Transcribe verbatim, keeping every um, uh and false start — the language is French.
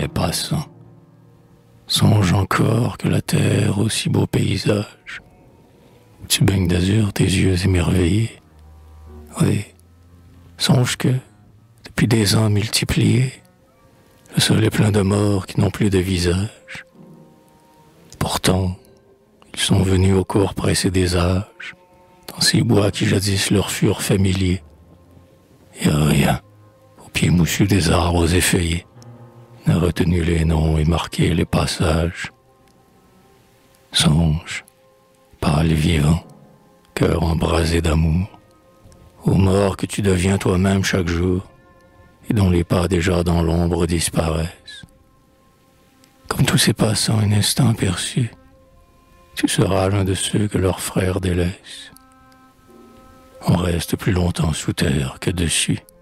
les passants. Songe encore que la terre, aussi beau paysage, tu baignes d'azur tes yeux émerveillés. Oui, songe que, depuis des ans multipliés, le sol est plein de morts qui n'ont plus de visage. Pourtant, ils sont venus au cours pressé des âges, dans ces bois qui jadis leur furent familiers. Et rien, aux pieds moussus des arbres effeuillés, n'a retenu les noms et marqué les passages. Songe, pâle vivant, cœur embrasé d'amour, aux morts que tu deviens toi-même chaque jour, et dont les pas déjà dans l'ombre disparaissent. Comme tous ces passants un instant perçus, tu seras l'un de ceux que leurs frères délaissent. On reste plus longtemps sous terre que dessus.